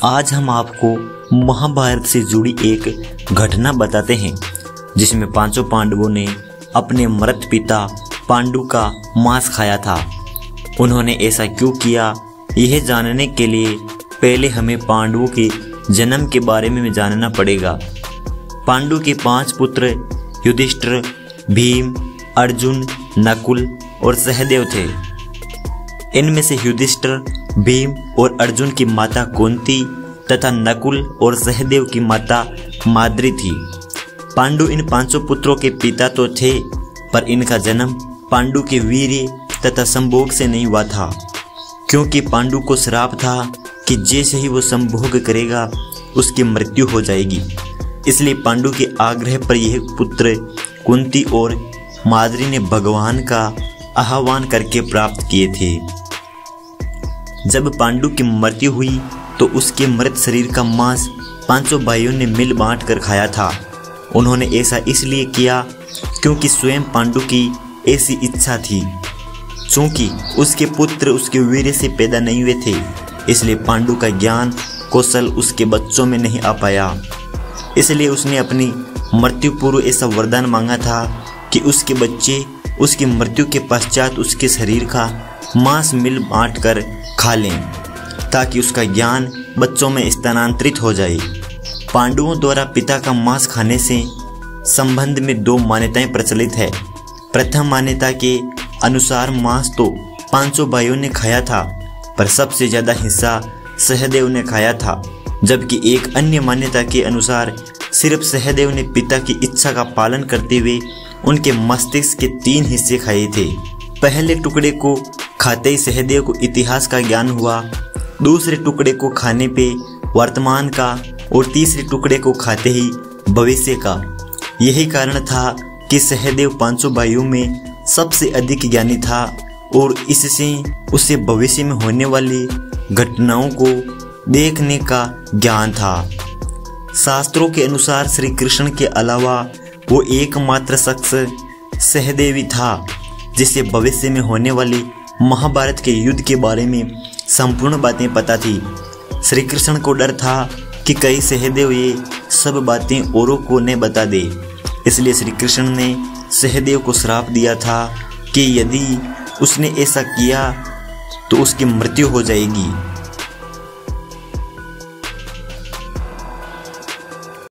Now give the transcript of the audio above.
आज हम आपको महाभारत से जुड़ी एक घटना बताते हैं जिसमें पांचों पांडवों ने अपने मृत पिता पांडु का मांस खाया था। उन्होंने ऐसा क्यों किया, यह जानने के लिए पहले हमें पांडवों के जन्म के बारे में जानना पड़ेगा। पांडु के 5 पुत्र युधिष्ठिर, भीम, अर्जुन, नकुल और सहदेव थे। इनमें से युधिष्ठिर, भीम और अर्जुन की माता कुंती तथा नकुल और सहदेव की माता माद्री थी। पांडु इन 5 पुत्रों के पिता तो थे, पर इनका जन्म पांडु के वीर्य तथा संभोग से नहीं हुआ था, क्योंकि पांडु को श्राप था कि जैसे ही वो संभोग करेगा उसकी मृत्यु हो जाएगी। इसलिए पांडु के आग्रह पर यह पुत्र कुंती और माद्री ने भगवान का आह्वान करके प्राप्त किए थे। जब पांडु की मृत्यु हुई तो उसके मृत शरीर का मांस 5 भाइयों ने मिल बांट कर खाया था। उन्होंने ऐसा इसलिए किया क्योंकि स्वयं पांडु की ऐसी इच्छा थी। चूंकि उसके पुत्र उसके वीर्य से पैदा नहीं हुए थे, इसलिए पांडु का ज्ञान कौशल उसके बच्चों में नहीं आ पाया। इसलिए उसने अपनी मृत्यु पूर्व ऐसा वरदान मांगा था कि उसके बच्चे उसकी मृत्यु के पश्चात उसके शरीर का मांस मिल बांट कर खा लें, ताकि उसका ज्ञान बच्चों में स्थानांतरित हो जाए। पांडवों द्वारा पिता का मांस खाने से संबंध में 2 मान्यताएं प्रचलित है। प्रथम मान्यता के अनुसार मांस तो 5 भाइयों ने खाया था, पर सबसे ज्यादा हिस्सा सहदेव ने खाया था, जबकि एक अन्य मान्यता के अनुसार सिर्फ सहदेव ने पिता की इच्छा का पालन करते हुए उनके मस्तिष्क के 3 हिस्से खाए थे। पहले टुकड़े को खाते ही सहदेव को इतिहास का ज्ञान हुआ, दूसरे टुकड़े को खाने पे वर्तमान का और तीसरे टुकड़े को खाते ही भविष्य का। यही कारण था कि सहदेव 5 भाइयों में सबसे अधिक ज्ञानी था और इससे उसे भविष्य में होने वाली घटनाओं को देखने का ज्ञान था। शास्त्रों के अनुसार श्री कृष्ण के अलावा वो एकमात्र शख्स सहदेव ही था जिसे भविष्य में होने वाली महाभारत के युद्ध के बारे में संपूर्ण बातें पता थी। श्री कृष्ण को डर था कि कहीं सहदेव ये सब बातें औरों को न बता दे, इसलिए श्री कृष्ण ने सहदेव को श्राप दिया था कि यदि उसने ऐसा किया तो उसकी मृत्यु हो जाएगी।